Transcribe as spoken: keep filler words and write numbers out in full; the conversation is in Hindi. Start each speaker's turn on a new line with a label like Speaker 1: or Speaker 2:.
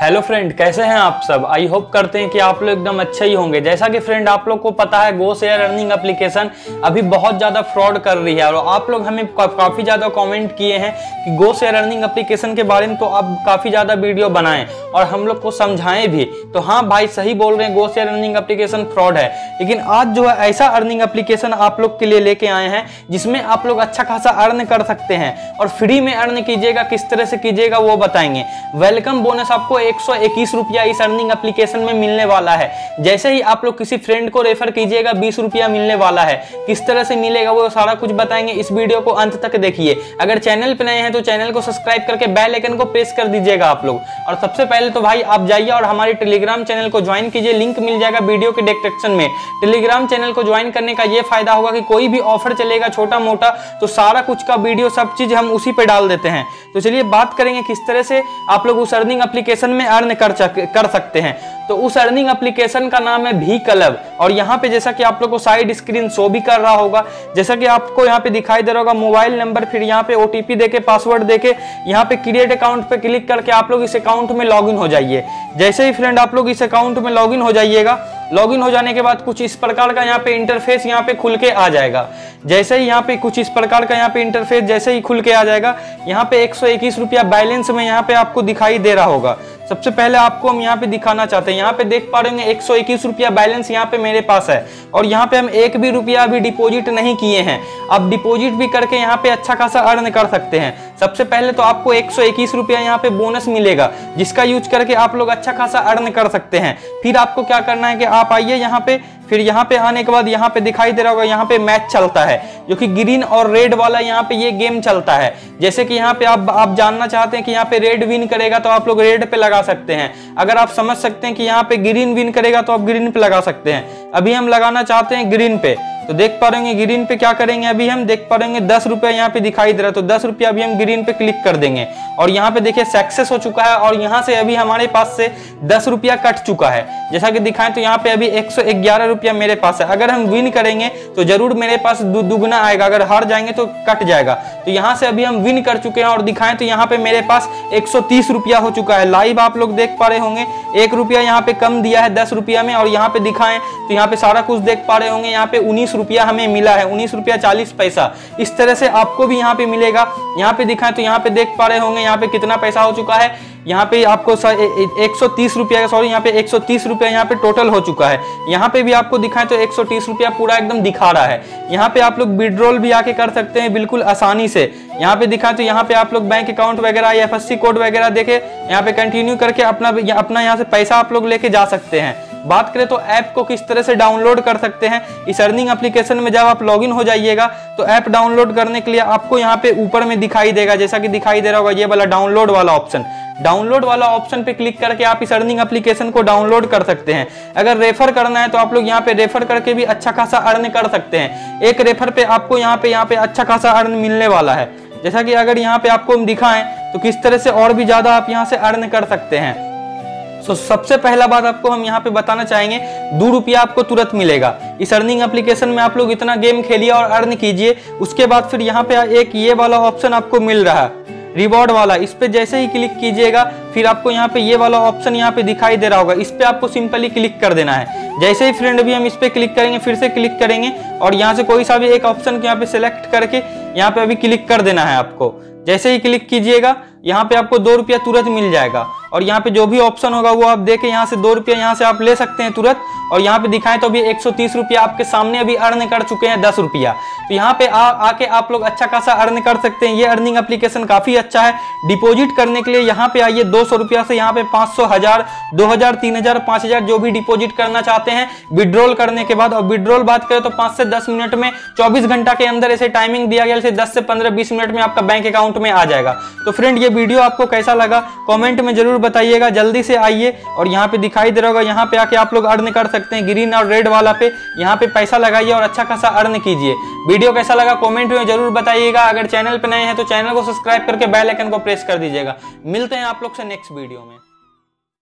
Speaker 1: हेलो फ्रेंड, कैसे हैं आप सब। आई होप करते हैं कि आप लोग एकदम अच्छे ही होंगे। जैसा कि फ्रेंड आप लोग को पता है, गो शेयर अर्निंग एप्लीकेशन अभी बहुत ज़्यादा फ्रॉड कर रही है और आप लोग हमें का, काफ़ी ज़्यादा कमेंट किए हैं कि गो शेयर अर्निंग एप्लीकेशन के बारे में तो आप काफ़ी ज़्यादा वीडियो बनाएं और हम लोग को समझाएं भी। तो हाँ भाई, सही बोल रहे हैं, go share earning application fraud है। लेकिन आज जो है ऐसा अर्निंग एप्लीकेशन आप लोग के लिए लेके आए हैं जिसमें आप लोग अच्छा खासा अर्न कर सकते हैं और फ्री में अर्न कीजिएगा। किस तरह से कीजिएगा वो बताएंगे। वेलकम बोनस आपको एक सौ इक्कीस रुपया इस अर्निंग एप्लीकेशन में मिलने वाला है। जैसे ही आप लोग किसी फ्रेंड को रेफर कीजिएगा बीस रुपया मिलने वाला है। किस तरह से मिलेगा वो सारा कुछ बताएंगे। इस वीडियो को अंत तक देखिए। अगर चैनल पे नए हैं तो चैनल को सब्सक्राइब करके बेल आइकन को प्रेस कर दीजिएगा आप लोग। और सबसे पहले तो भाई आप जाइए और हमारे टेलीग्राम चैनल को ज्वाइन कीजिए। लिंक मिल जाएगा वीडियो के डिस्क्रिप्शन में। टेलीग्राम चैनल को ज्वाइन करने का ये फायदा होगा कि कोई भी ऑफर चलेगा छोटा मोटा तो सारा कुछ का वीडियो सब चीज हम उसी पे डाल देते हैं। तो चलिए बात करेंगे किस तरह से आप लोग उस अर्निंग एप्लीकेशन में अर्न कर कर सकते हैं। तो उस अर्निंग एप्लीकेशन का नाम है भी क्लब और यहाँ पे जैसा कि आप लोग को साइड स्क्रीन शो भी कर रहा होगा, जैसा कि आपको यहाँ पे दिखाई दे रहा होगा मोबाइल नंबर, फिर यहाँ पे ओटीपी देके पासवर्ड देके यहाँ पे क्रिएट अकाउंट पे क्लिक करके आप लोग इस अकाउंट में लॉगिन हो जाइए। जैसे ही फ्रेंड आप लोग इस अकाउंट में लॉगिन हो जाइएगा, लॉगिन हो जाने के बाद कुछ इस प्रकार का यहाँ पे इंटरफेस यहाँ पे खुल के आ जाएगा। जैसे ही यहाँ पे कुछ इस प्रकार का यहाँ पे इंटरफेस जैसे ही खुल के आ जाएगा, यहाँ पे एक सौ इक्कीस रुपया बैलेंस में यहाँ पे आपको दिखाई दे रहा होगा। सबसे पहले आपको हम यहाँ पे दिखाना चाहते हैं, यहाँ पे देख पा रहे होंगे एक सौ इक्कीस रुपया बैलेंस यहाँ पे मेरे पास है और यहाँ पे हम एक भी रुपया अभी डिपॉजिट नहीं किए हैं। अब डिपॉजिट भी करके यहाँ पे अच्छा खासा अर्न कर सकते हैं। सबसे पहले तो आपको एक सौ इक्कीस रुपया यहाँ पे बोनस मिलेगा जिसका यूज करके आप लोग अच्छा खासा अर्न कर सकते हैं। फिर आपको क्या करना है कि आप आइए यहाँ पे, फिर यहाँ पे आने के बाद यहाँ पे दिखाई दे रहा होगा यहाँ पे मैच चलता है जो कि ग्रीन और रेड वाला यहाँ पे ये गेम चलता है। जैसे कि यहाँ पे आप आप जानना चाहते हैं कि यहाँ पे रेड विन करेगा तो आप लोग रेड पे लगा सकते हैं। अगर आप समझ सकते हैं कि यहाँ पे ग्रीन विन करेगा तो आप ग्रीन पे लगा सकते हैं। अभी हम लगाना चाहते हैं ग्रीन पे, तो देख पा रहे हैं ग्रीन पे क्या करेंगे। अभी हम देख पा रहे हैं दस रुपया यहाँ पे दिखाई दे रहा है तो दस रुपया अभी हम ग्रीन पे क्लिक कर देंगे और यहाँ पे देखिए सक्सेस हो चुका है और यहाँ से अभी हमारे पास से दस रुपया कट चुका है। जैसा कि दिखाएं तो यहाँ पे अभी एक सौ ग्यारह रुपया मेरे पास है। अगर हम विन करेंगे तो जरूर मेरे पास दु, दुगना आएगा, अगर हार जाएंगे तो कट जाएगा। तो यहाँ से अभी हम विन कर चुके हैं और दिखाएं तो यहाँ पे मेरे पास एक सौ तीस रुपया हो चुका है। लाइव आप लोग देख पा रहे होंगे, एक रुपया यहाँ पे कम दिया है दस रुपया में और यहाँ पे दिखाएं तो यहाँ पे सारा कुछ देख पा रहे होंगे। यहाँ पे उन्नीस रुपया हमें मिला है, उन्नीस रुपया चालीस पैसा। इस तरह से आपको भी यहाँ पे मिलेगा। यहाँ पे दिखाएं तो यहाँ पे देख पा रहे होंगे यहाँ पे कितना पैसा हो चुका है। यहाँ पे आपको एक सौ तीस रुपया सॉरी यहाँ पे एक सौ तीस रुपया यहाँ पे टोटल हो चुका है। यहाँ पे भी आपको दिखाएं तो एक सौ तीस रुपया पूरा एकदम दिखा रहा है। यहाँ पे आप लोग विड्रॉल भी आके कर सकते हैं बिल्कुल आसानी से। यहाँ पे दिखाएं तो यहाँ पे आप लोग बैंक अकाउंट वगैरह या एफ एस सी कोड वगैरह देके यहाँ पे कंटिन्यू करके अपना अपना यहाँ से पैसा आप लोग लेके जा सकते हैं। बात करें तो ऐप को किस तरह से डाउनलोड कर सकते हैं इस अर्निंग एप्लीकेशन में, जब आप लॉगिन हो जाइएगा तो ऐप डाउनलोड करने के लिए आपको यहाँ पे ऊपर में दिखाई देगा, जैसा कि दिखाई दे रहा होगा ये वाला डाउनलोड वाला ऑप्शन। डाउनलोड वाला ऑप्शन पे क्लिक करके आप इस अर्निंग एप्लीकेशन को डाउनलोड कर सकते हैं। अगर रेफर करना है तो आप लोग यहाँ पे रेफर करके भी अच्छा खासा अर्न कर सकते हैं। एक रेफर पे आपको यहाँ पे यहाँ पे अच्छा खासा अर्न मिलने वाला है। जैसा कि अगर यहाँ पे आपको हम दिखाएं तो किस तरह से और भी ज्यादा आप यहाँ से अर्न कर सकते हैं। तो सबसे पहला बात आपको हम यहाँ पे बताना चाहेंगे, दो रुपया आपको तुरंत मिलेगा इस अर्निंग एप्लीकेशन में। आप लोग इतना गेम खेलिए और अर्न कीजिए। उसके बाद फिर यहाँ पे एक ये वाला ऑप्शन आपको मिल रहा है रिवॉर्ड वाला, इस पे जैसे ही क्लिक कीजिएगा फिर आपको यहाँ पे ये वाला ऑप्शन यहाँ पे दिखाई दे रहा होगा। इस पे आपको सिंपली क्लिक कर देना है। जैसे ही फ्रेंड अभी हम इस पे क्लिक करेंगे फिर से क्लिक करेंगे और यहाँ से कोई सा भी एक ऑप्शन यहाँ पे सिलेक्ट करके यहाँ पे अभी क्लिक कर देना है आपको। जैसे ही क्लिक कीजिएगा यहाँ पे आपको दो रुपया तुरंत मिल जाएगा और यहाँ पे जो भी ऑप्शन होगा वो आप देके यहाँ से दो रुपया यहाँ से आप ले सकते हैं तुरंत। और यहाँ पे दिखाएं तो अभी एक सौ तीस रुपया आपके सामने अभी अर्न कर चुके हैं दस रुपया। तो यहाँ पे आ, आके आप लोग अच्छा खासा अर्न कर सकते हैं। ये अर्निंग एप्लीकेशन काफी अच्छा है। डिपॉजिट करने के लिए यहाँ पे आइए, दो सौ रुपया से यहाँ पे पाँच सौ, हजार, दो हजार, तीन हजार, पाँच हजार जो भी डिपॉजिट करना चाहते हैं विड्रॉल करने के बाद। और विड्रॉल बात करें तो पाँच से दस मिनट में, चौबीस घंटा के अंदर ऐसे टाइमिंग दिया गया, दस से पंद्रह बीस मिनट में आपका बैंक अकाउंट में आ जाएगा। तो फ्रेंड ये वीडियो आपको कैसा लगा कमेंट में जरूर बताइएगा। जल्दी से आइए और यहाँ पे दिखाई दे रहा होगा यहाँ पे आके आप लोग अर्न कर सकते हैं। ग्रीन और रेड वाला पे यहाँ पे पैसा लगाइए और अच्छा खासा अर्न कीजिए। वीडियो कैसा लगा कमेंट में जरूर बताइएगा। अगर चैनल पे नए हैं तो चैनल को सब्सक्राइब करके बेल आइकन को प्रेस कर दीजिएगा। मिलते हैं आप लोग से नेक्स्ट वीडियो में।